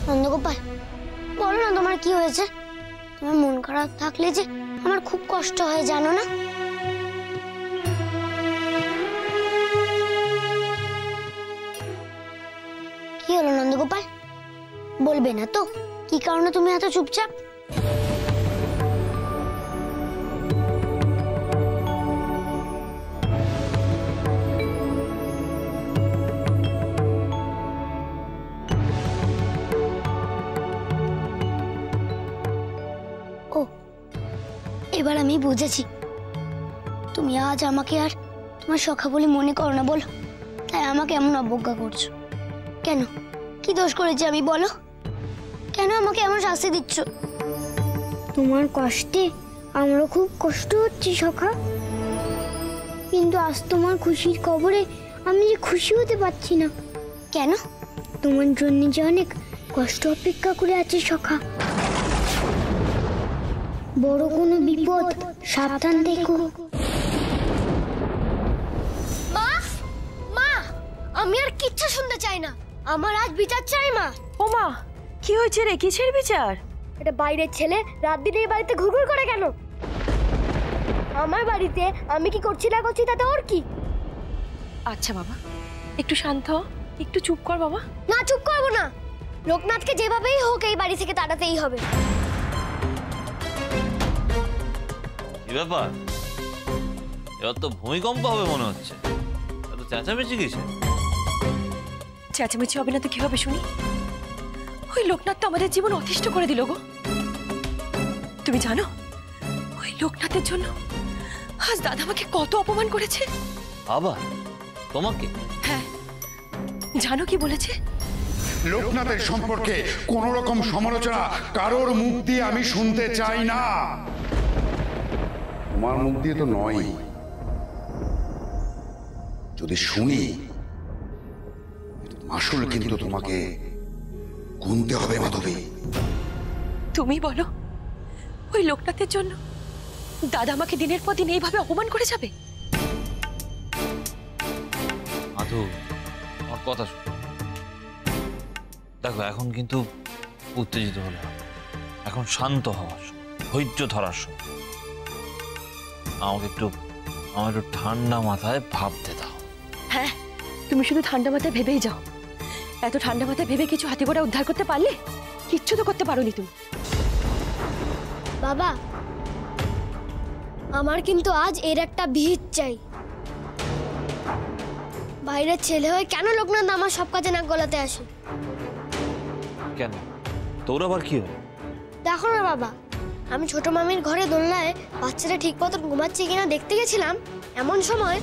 নন্দগোপাল, বলো না তোমার কি হয়েছে? তোমার মন খারাপ থাকলে যে আমার খুব কষ্ট হয়, জানো না? কি হলো নন্দগোপাল, বলবে না তো কি কারণে তুমি এত চুপচাপ? ও, এবার আমি বুঝেছি, তুমি আজ আমাকে আর তোমার সখা বলে মনে করো না, বলো? তাই আমাকে এমন অবজ্ঞা করছো কেন? কি দোষ করেছি আমি, বলো? কেন আমাকে এমন শাস্তি দিচ্ছ? তোমার কষ্টে আমারও খুব কষ্ট হচ্ছে সখা, কিন্তু আজ তোমার খুশির খবরে আমি যে খুশি হতে পারছি না। কেন? তোমার জন্য যে অনেক কষ্ট অপেক্ষা করে আছে সখা। বড় কোনো বিপদ, সাবধান থেকো। মা, মা, আমি আর কিচ্ছু শুনতে চাই না, আমার আজ বিচার চাই। মা, ও মা, কি হয়েছে রে? কিসের বিচার? এটা বাইরের ছেলে রাত দিনে এই বাড়িতে ঘুরঘুর করে কেন? আমার বাড়িতে আমি কি করছি না করছি তাতে ওর কি? আচ্ছা বাবা, একটু শান্ত হ, একটু চুপ কর বাবা। না, চুপ করবো না। লোকনাথকে যেভাবেই হোক এই বাড়ি থেকে তাড়াতেই হবে। কি ব্যাপার? এবার তো ভূমিকম্প হবে মনে হচ্ছে। এত চেঁচামেচি কিসে? চেঁচামেচি হবে না তো কি হবে শুনি? ওই লোকনাথ তো আমাদের জীবন অতিষ্ঠ করে দিল গো। তুমি জানো ওই লোকনাথের জন্য আজ দাদা আমাকে কত অপমান করেছে? আবার তোমাকে? হ্যাঁ, জানো কি বলেছে? লোকনাথের সম্পর্কে কোন রকম সমালোচনা কারোর মুখ দিয়ে আমি শুনতে চাই না। তোমার মুখ দিয়ে তো নয়, যদি শুনি আসল কিন্তু তোমাকে গুনতে হবে মাধবী। তুমি বলো ওই লোকনাথের জন্য দাদা আমাকে দিনের পর দিন এইভাবে অপমান করে যাবে? মাধু, আমার কথা শোনো। দেখো, এখন কিন্তু উত্তেজিত হলে হবে। এখন শান্ত হওয়ার সময়, ধৈর্য ধরার সময়। আমার একটু ঠান্ডা মাথায় ভাবতে দাও। হ্যাঁ, তুমি শুধু ঠান্ডা মাথায় ভেবেই যাও। এত ঠান্ডা মাথায় ভেবে কিছু হাতে গোড়া উদ্ধার করতে পারলে? কিচ্ছু তো করতে পারোনি তুমি। বাবা, আমার কিন্তু আজ এর একটা ভিত চাই। বাইরের ছেলে হয়ে কেন লোকনাথ আমার সব কাজে নাক গলাতে আসে? কেন, তোর আবার কি হলো? দেখো না বাবা, আমি ছোট মামির ঘরে দোলনায় বাচ্চাটা ঠিক মতো ঘুমাচ্ছে কিনা দেখতে গেছিলাম, এমন সময়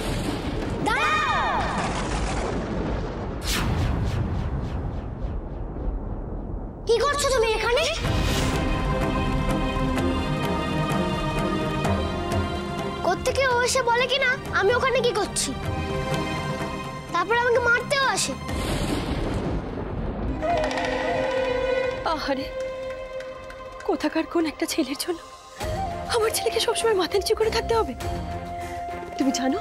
কি করছো তুমি এখানে? কোত্থেকে ও এসে বলে কিনা আমি ওখানে কি করছি, তারপর আমাকে মারতেও আসে। আহারে, কোথাকার কোন একটা ছেলের জন্য আমার ছেলেকে সবসময় মাথা নিচু করে থাকতে হবে? তুমি জানো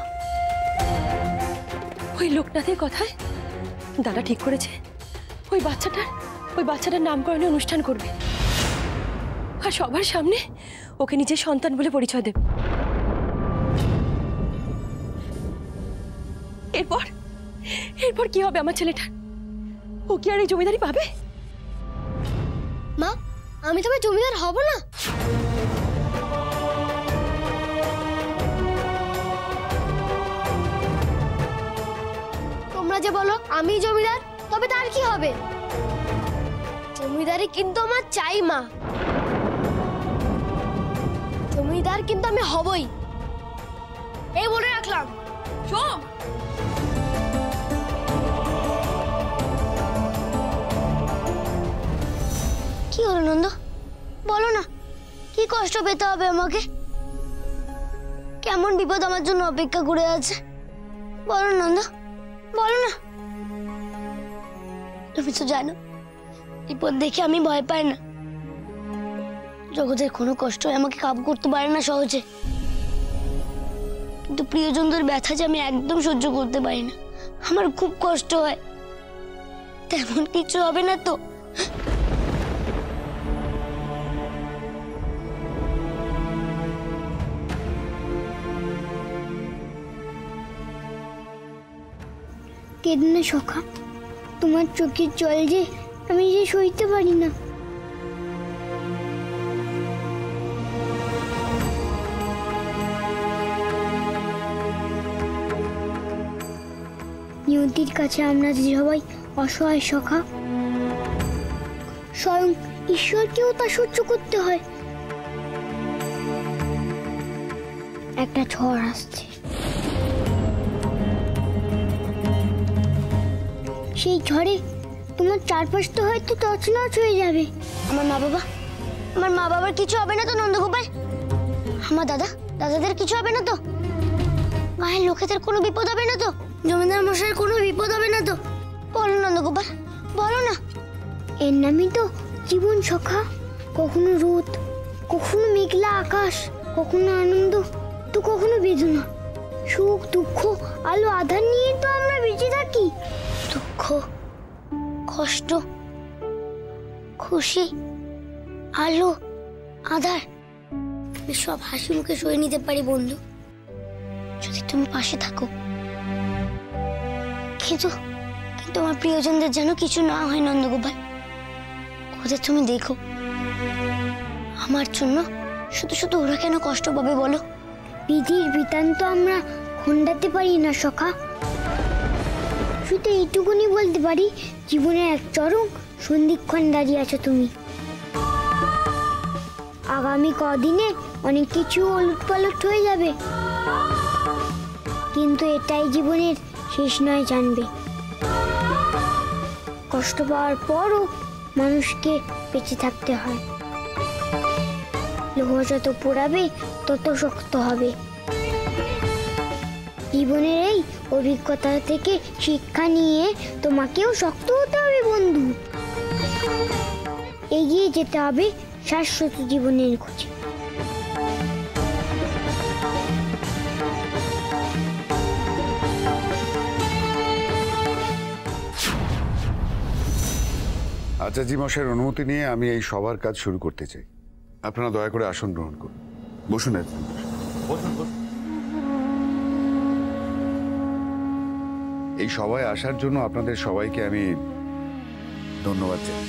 ওই লোকনাথের কথায় দাদা ঠিক করেছে ওই বাচ্চাটার নামকরণে অনুষ্ঠান করবে, আর সবার সামনে ওকে নিজের সন্তান বলে পরিচয় দেবে। এরপর কি হবে আমার ছেলেটার? ও কি আর এই জমিদারি পাবে? মা, আমি তবে জমিদার হব না? তোমরা যে বলো আমি জমিদার, তবে তার কি হবে? জমিদারি কিন্তু আমার চাই মা, জমিদার কিন্তু আমি হবই, এই বলে রাখলাম। সোম, কি হলো নন্দ, বলো না, কি কষ্ট পেতে হবে আমাকে? কেমন বিপদ আমার জন্য অপেক্ষা করে আছে? বলো নন্দ, বলো না। তুমি তো জানো বিপদ দেখে আমি ভয় পাই না। জগতের কোনো কষ্ট আমাকে কাবু করতে পারে না সহজে, কিন্তু প্রিয়জনদের ব্যথা যে আমি একদম সহ্য করতে পারি না, আমার খুব কষ্ট হয়। তেমন কিছু হবে না তো? কেঁদো না সখা, তোমার চোখের জল যে আমি যে সইতে পারি না। নিয়তির কাছে আমরা যে সবাই অসহায় সখা, স্বয়ং ঈশ্বরকেও তা সহ্য করতে হয়। একটা ঝড় আসছে, সেই ঝড়ে তোমার চারপাশ তো হয়তো তছনছ হয়ে যাবে। আমার মা বাবার কিছু হবে না তো নন্দগোপাল? আমার দাদাদের কিছু হবে না তো? গায়ের লোকেদের কোনো বিপদ হবে না তো? জমিদার মশাইয়ের কোনো বিপদ হবে না তো? বলো নন্দগোপাল, বলো না। এর নামই তো জীবন সখা। কখনো রোদ, কখনো মেঘলা আকাশ, কখনো আনন্দ তো কখনো বেদনা, সুখ দুঃখ আলো আধার নিয়ে তো আমরা বেঁচে থাকি। দুঃখ, কষ্ট, খুশি, আলো, আধার সব হাসি মুখে সয়ে নিতে পারি বন্ধু, যদি তুমি পাশে থাকো। কিন্তু আমার প্রিয়জনদের যেন কিছু না হয় নন্দগোপাল, ওদের তুমি দেখো। আমার জন্য শুধু ওরা কেন কষ্ট পাবে বলো? বিধির বিধান তো আমরা খণ্ডাতে পারি না সখা। শুধু এইটুকুনি বলতে পারি, জীবনের এক চরম সন্ধিক্ষণ দাঁড়িয়ে আছো তুমি। আগামী কদিনে অনেক কিছু ওলটপালট হয়ে যাবে, কিন্তু এটাই জীবনের শেষ নয় জানবে। কষ্ট পাওয়ার পরও মানুষকে বেঁচে থাকতে হয়। লোহা যত পোড়াবে তত শক্ত হবে। জীবনের এই অভিজ্ঞতা থেকে শিক্ষা নিয়ে তোমাকেও শক্ত হতে হবে বন্ধু। এগিয়ে যেতে হবে শাশ্বত জীবনের খোঁজে। আচার্য মশাইয়ের অনুমতি নিয়ে আমি এই সভার কাজ শুরু করতে চাই। আপনারা দয়া করে আসন গ্রহণ করুন। বসুন। এই সভায় আসার জন্য আপনাদের সবাইকে আমি ধন্যবাদ জানাই।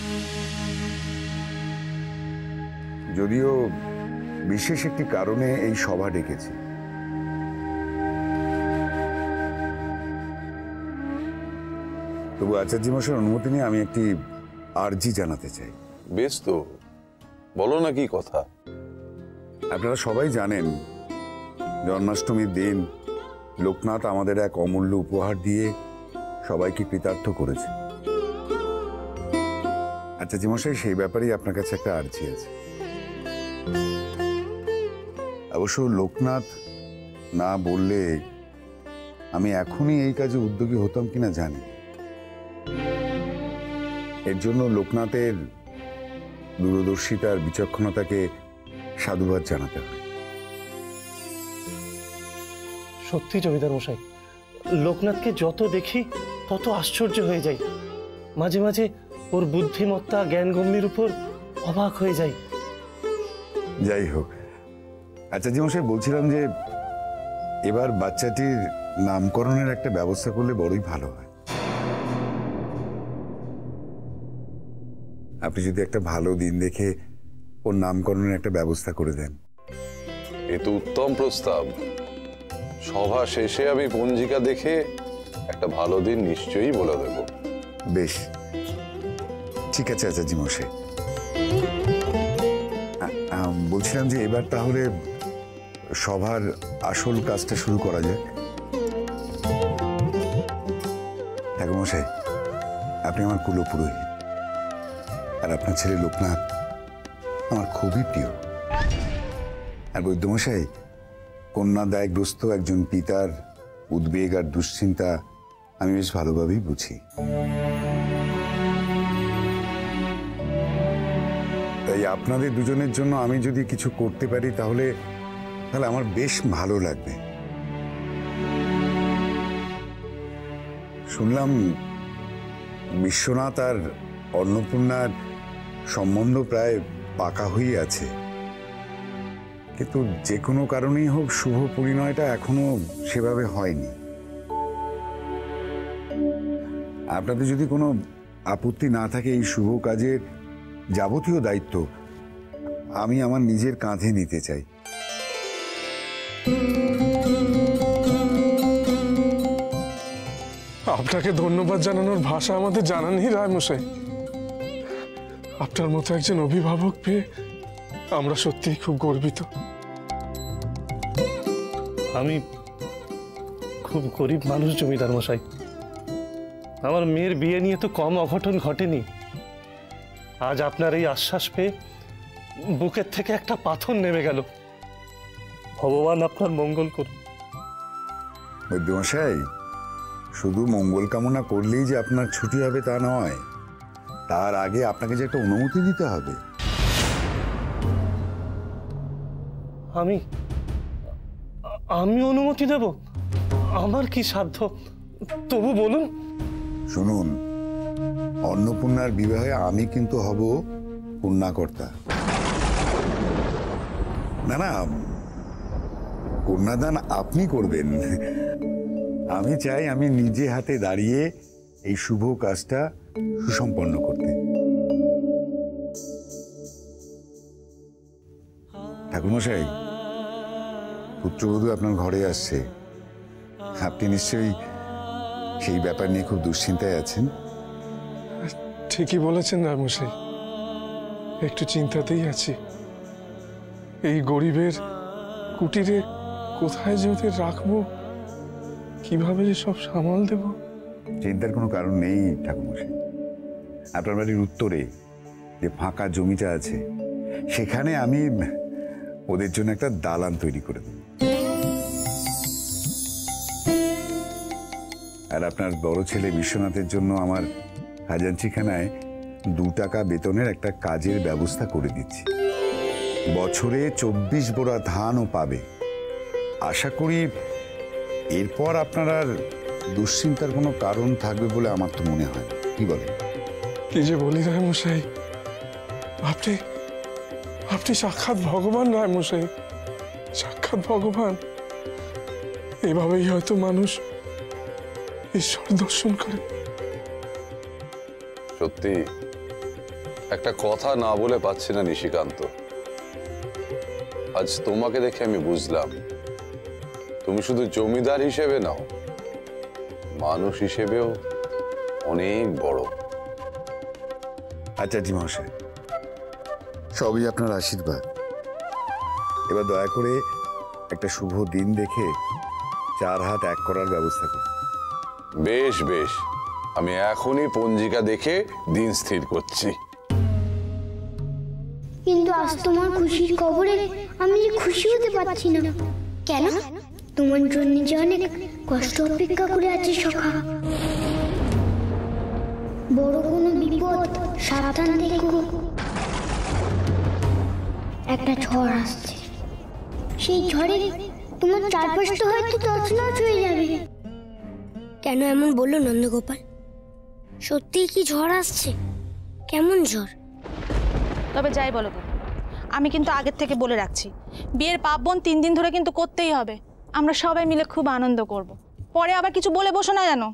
যদিও বিশেষ একটি কারণে এই সভা ডেকেছি। তবু আচার্য মশাইয়ের অনুমতি নিয়ে আমি একটি আর্জি জানাতে চাই। বেশ, তো বলো না কি কথা। আপনারা সবাই জানেন, জন্মাষ্টমীর দিন লোকনাথ আমাদের এক অমূল্য উপহার দিয়ে সবাইকে কৃতার্থ করেছে। আচার্য মশাই, সেই ব্যাপারেই আপনার কাছে একটা আর্জি আছে। অবশ্য লোকনাথ না বললে আমি এখনই এই কাজে উদ্যোগী হতাম কিনা জানি। এর জন্য লোকনাথের দূরদর্শিতার বিচক্ষণতাকে সাধুবাদ জানাতে হয়। সত্যি জমিদার মশাই, লোকনাথকে যত দেখি তত আশ্চর্য হয়ে যাই। মাঝে মাঝে ওর বুদ্ধিমত্তা জ্ঞান গম্ভীর উপর অবাক হয়ে যাই। যাই হোক, আচার্য মশাই, বলছিলাম যে এবার বাচ্চাটির নামকরণের একটা ব্যবস্থা করলে বড়ই ভালো হয়। আপনি যদি একটা ভালো দিন দেখে ওর নামকরণের একটা ব্যবস্থা করে দেন। এ তো উত্তম প্রস্তাব। সভা শেষে আমি পঞ্জিকা দেখে একটা ভালো দিন নিশ্চয়ই বলে দেব। বেশ, ঠিক আছে আচার্য মশাই। বলছিলাম যে এবার তাহলে সভার আসল কাজটা শুরু করা যাক। ঠাকুর মশাই, আপনি আমার কুলপুরোহিত, আর আপনার ছেলে লোকনাথ আমার খুবই প্রিয়। আর বৈদ্যমশাই, কন্যাদায়গ্রস্ত একজন পিতার উদ্বেগ আর দুশ্চিন্তা আমি বেশ ভালোভাবেই বুঝি। তাই আপনাদের দুজনের জন্য আমি যদি কিছু করতে পারি তাহলে আমার বেশ ভালো লাগবে। শুনলাম বিশ্বনাথ আর অন্নপূর্ণার সম্বন্ধ প্রায় পাকা হয়ে আছে, কিন্তু যে কোনো কারণেই হোক শুভ পরিণয়টা এখনো সেভাবে হয়নি। আপনাদের যদি কোনো আপত্তি না থাকে এই শুভ কাজের যাবতীয় দায়িত্ব আমি আমার নিজের কাঁধে নিতে চাই। আপনাকে ধন্যবাদ জানানোর ভাষা আমাদের জানা নেই রায়মশাই। আপনার মতো একজন অভিভাবক পেয়ে আমরা সত্যিই খুব গর্বিত। আমি খুব গরিব মানুষ জমিদার মশাই। আমার মেয়ের বিয়ে নিয়ে তো কম অঘটন ঘটেনি। আজ আপনার এই আশ্বাস পেয়ে বুকের থেকে একটা পাথর নেমে গেল। ভগবান আপনার মঙ্গল করুন। বৈদ্যমশাই, শুধু মঙ্গল কামনা করলেই যে আপনার ছুটি হবে তা নয়, তার আগে আপনাকে যে একটা অনুমতি দিতে হবে। আমি অনুমতি দেব? আমার কি সাধ্য, তবু বলুন। শুনুন, অন্নপূর্ণার বিবাহে আমি কিন্তু হব কন্যাকর্তা। না না, কন্যাদান আপনি করবেন। আমি চাই আমি নিজে হাতে দাঁড়িয়ে এই শুভ কাজটা সুসম্পন্ন করতে। ঠাকুরমশাই, পুত্রবধূ আপনার ঘরে আসছে। আপনি নিশ্চয়ই সেই ব্যাপার নিয়ে খুব দুশ্চিন্তায় আছেন। ঠিকই বলেছেন রায়মশাই, একটু চিন্তাতেই আছি। এই গরিবের কুটিরে কোথায় যে ওদের রাখবো, কিভাবে যে সব সামাল দেব। চিন্তার কোনো কারণ নেই ঠাকুরমশাই। আপনার বাড়ির উত্তরে যে ফাঁকা জমিটা আছে, সেখানে আমি ওদের জন্য একটা দালান তৈরি করে দেব। আর আপনার বড় ছেলে বিশ্বনাথের জন্য আমার খাজাঞ্চিখানায় 2 টাকা বেতনের একটা কাজের ব্যবস্থা করে দিচ্ছি। বছরে 24 বোরা ধানও পাবে। আশা করি এরপর আপনার আর দুশ্চিন্তার কোনো কারণ থাকবে বলে আমার তো মনে হয় না। কি বলেন? কি যে বলি রায়মশাই, আপনি আপনি সাক্ষাৎ ভগবান রায়মশাই, সাক্ষাৎ ভগবান। এভাবেই হয়তো মানুষ ঈশ্বর দর্শন করে। সত্যি একটা কথা না বলে পাচ্ছি না নিশিকান্ত। আজ তোমাকে দেখে আমি বুঝলাম তুমি শুধু জমিদার হিসেবে নাও, মানুষ হিসেবেও অনেক বড়। আচার্য মহাশয়, সবই আপনার আশীর্বাদ। এবার দয়া করে একটা শুভ দিন দেখে 4 হাত এক করার ব্যবস্থা করুন। বেশ বেশ, আমি এখনই পঞ্জিকা দেখে দিন স্থির করছি। কিন্তু আজ তোমার খুশির খবরে আমি যে খুশি হতে পারছি না। কেন? তোমার জন্য যে অনেক কষ্ট অপেক্ষা করে আছে সখা। বড় কোনো বিপদ, সাবধান থেকো। একটা ঝড় আসছে, সেই ঝড়ে তোমার চারপাশটা হয়তো তছনছ হয়ে যাবে। কেন এমন বললো নন্দগোপাল? সত্যিই কি ঝড় আসছে? কেমন ঝড়? তবে যাই বলো, আমি কিন্তু আগের থেকে বলে রাখছি, বিয়ের পার্বণ 3 দিন ধরে কিন্তু করতেই হবে। আমরা সবাই মিলে খুব আনন্দ করব। পরে আবার কিছু বলে বসো না জানো।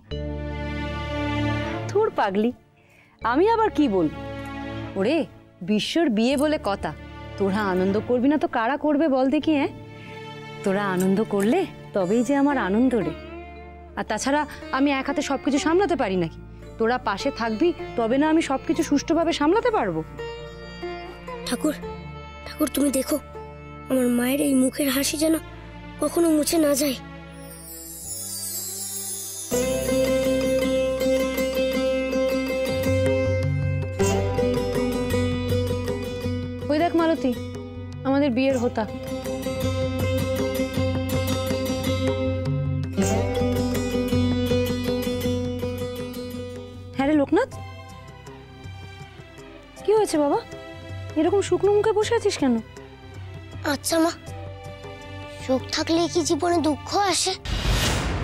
থুর পাগলি, আমি আবার কি বলবো? ওরে, বিশ্বর বিয়ে বলে কথা, তোরা আনন্দ করবি না তো কারা করবে বল দেখি? হ্যাঁ, তোরা আনন্দ করলে তবেই যে আমার আনন্দ রে। আর তাছাড়া আমি এক হাতে সবকিছু সামলাতে পারি নাকি? তোরা পাশে থাকবি তবে না আমি সবকিছু সুষ্ঠুভাবে সামলাতে পারবো। ঠাকুর, ঠাকুর তুমি দেখো, আমার মায়ের এই মুখের হাসি যেন কখনো মুছে না যায়। ওই দেখ মালতী, আমাদের বিয়ের হোতা। হ্যাঁ রে লোকনাথ, কি হয়েছে বাবা? এরকম শুকনো মুখে বসে আছিস কেন? আচ্ছা মা, সুখ থাকলে কি জীবনে দুঃখ আসে?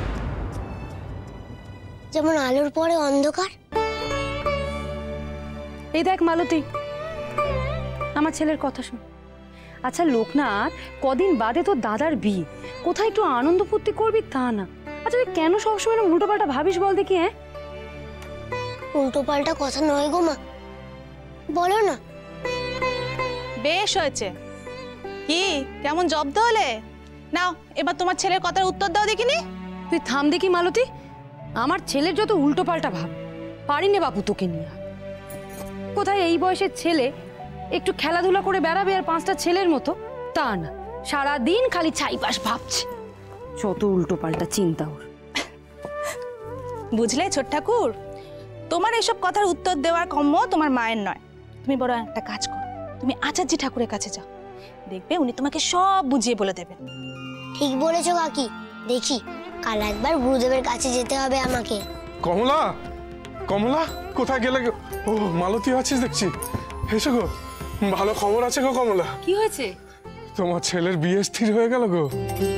যেমন আলোর পরে অন্ধকার, এই দেখ মালতী, আমার ছেলের কথা শোন। আচ্ছা লোকনাথ, কদিন বাদে তোর দাদার বিয়ে, কোথায় একটু আনন্দ ফুর্তি করবি তা না। আচ্ছা তুই কেন সবসময় উল্টো পাল্টা ভাবিস বল দেখি? হ্যাঁ, উল্টো পাল্টা কথা নয় গো মা, বলো না। বেশ হয়েছে। কি কেমন জব্দ হলে? নাও এবার তোমার ছেলের কথার উত্তর দাও দেখিনি। তুই থাম দেখি মালতী, আমার ছেলের যত উল্টো পাল্টা ভাব, পারি নে বাপু তোকে নিয়ে। কোথায় এই বয়সের ছেলে একটু খেলাধুলা করে বেড়াবে আর 5টা ছেলের মতো, তা না, সারাদিন খালি ছাইপাশ ভাবছে, যত উল্টো পাল্টা চিন্তা ওর। বুঝলে ছোট ঠাকুর, তোমার এসব কথার উত্তর দেওয়ার কম্য তোমার মায়ের নয়। তুমি বড় একটা কাজ করো, তুমি আচার্যি ঠাকুরের কাছে যাও, দেখবে উনি তোমাকে সব বুঝিয়ে বলে দেবেন। ঠিক বলেছো কাকি, দেখি কাল একবার গুরুদেবের কাছে যেতে হবে আমাকে। কমলা, কমলা কোথায় গেলে গো? ও মালতী আছিস দেখছি, এসো গো। ভালো খবর আছে গো কমলা। কি হয়েছে? তোমার ছেলের বিয়ে স্থির হয়ে গেল গো।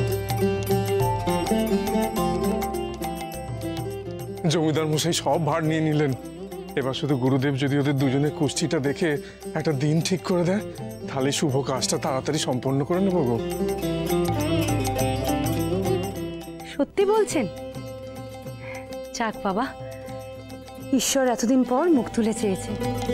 জমিদার মশাই সব ভার নিয়ে নিলেন। এবার শুধু গুরুদেব যদি ওদের দুজনের কুষ্ঠিটা দেখে একটা দিন ঠিক করে দেয়, তাহলে শুভ কাজটা তাড়াতাড়ি সম্পন্ন করে নেবো গো। সত্যি বলছেন? যাক বাবা, ঈশ্বর এতদিন পর মুখ তুলে চেয়েছে।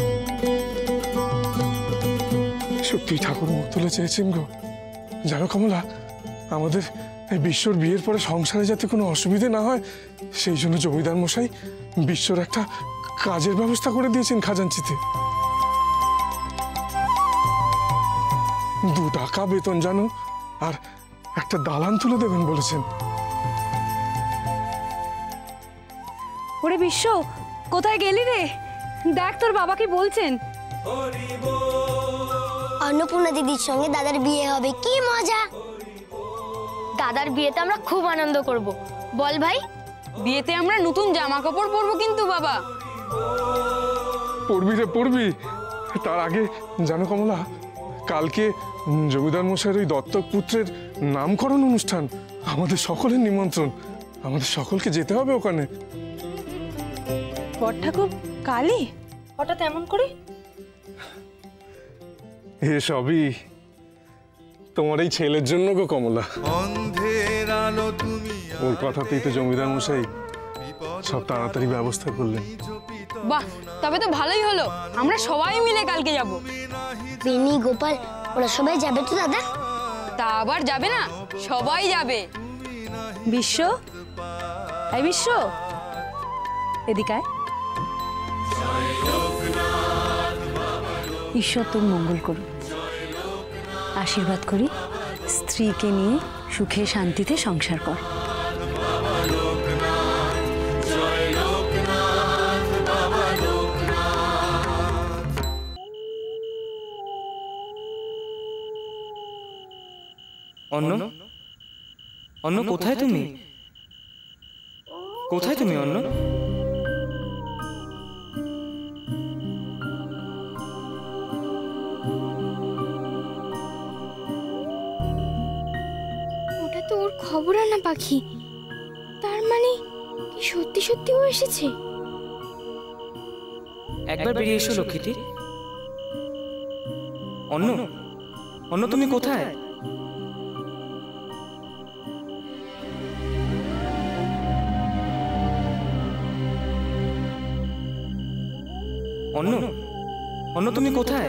সত্যি ঠাকুর মুখ তুলে চেয়েছেন গো। জানো কমলা, আমাদের এই বিশ্বর বিয়ের পরে সংসারে যাতে কোনো অসুবিধে না হয়, সেই জন্য জমিদার মশাই বিশ্বর একটা কাজের ব্যবস্থা করে দিয়েছেন খাজাঞ্চিতে। 2 টাকা বেতন জানো, আর একটা দালান তুলে দেবেন বলেছেন। ওরে বিশ্ব, কোথায় গেলি রে? দেখ তোর বাবা কি বলছেন। অন্নপূর্ণা দিদির সঙ্গে দাদার বিয়ে হবে, কি মজা! দাদার বিয়েতে আমরা খুব আনন্দ করব, বল ভাই? বিয়েতে আমরা নতুন জামা কাপড় পরবো কিন্তু বাবা। পড়বি রে পড়বি। তার আগে জানো কমলা, কালকে জমিদার মশাইয়ের ওই দত্তক পুত্রের নামকরণ অনুষ্ঠান, আমাদের সকলের নিমন্ত্রণ, আমাদের সকলকে যেতে হবে ওখানে। বড় ঠাকুর কালী হঠাৎ এমন করে? এসবই তোমার এই ছেলের জন্য গো কমলা। ওর কথাতেই তো জমিদার মশাই সব তাড়াতাড়ি ব্যবস্থা করলেন। বাহ, তবে তো ভালোই হলো, আমরা সবাই মিলে কালকে যাব। বেনি, গোপাল ওরা সবাই যাবে তো দাদা? তা আবার যাবে না, সবাই যাবে। বিশ্ব, এই বিশ্ব, এদিকে আয়। ঈশ্বর তোর মঙ্গল করুন। আশীর্বাদ করি, স্ত্রীকে নিয়ে সুখে শান্তিতে সংসার কর। অন্য, অন্য কোথায় তুমি? কোথায় তুমি অন্য? ওটা তো ওর খবর আনা পাখি, তার মানে কি সত্যি সত্যি ও এসেছে? একবার বেরিয়ে এসো লক্ষ্মীটি। অন্য, অন্য তুমি কোথায়? অন্য, অন্য তুমি কোথায়?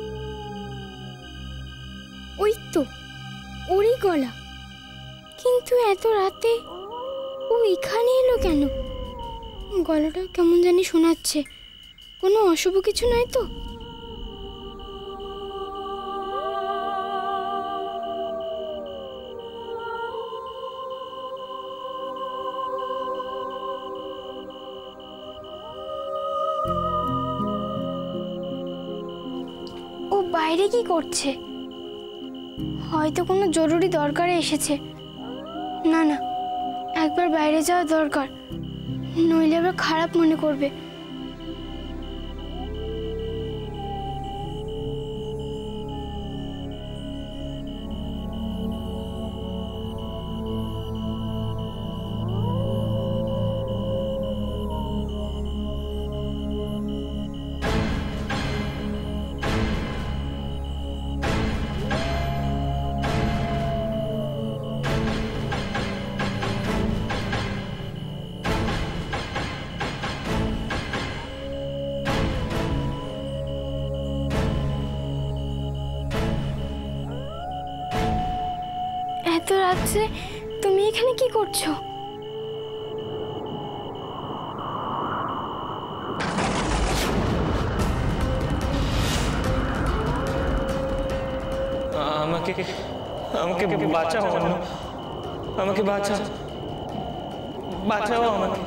ওই তো ওরই গলা, কিন্তু এত রাতে ও এখানে এলো কেন? গলাটা কেমন জানি শোনাচ্ছে, কোনো অশুভ কিছু নয় তো? ও বাইরে কি করছে? হয়তো কোনো জরুরি দরকারে এসেছে। না না, একবার বাইরে যাওয়া দরকার, নইলে আবার খারাপ মনে করবে। এত রাত্রে তুমি এখানে কি করছো? আমাকে আমাকে বাঁচাও অন্য, আমাকে বাঁচাও, বাঁচাও আমাকে।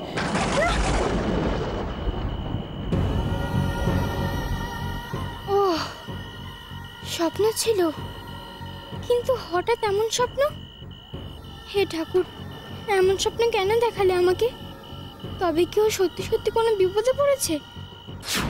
ও স্বপ্ন ছিল, কিন্তু হঠাৎ এমন স্বপ্ন? হে ঠাকুর, এমন স্বপ্ন কেন দেখালে আমাকে? তবে কি ও সত্যি সত্যি কোনো বিপদে পড়েছে?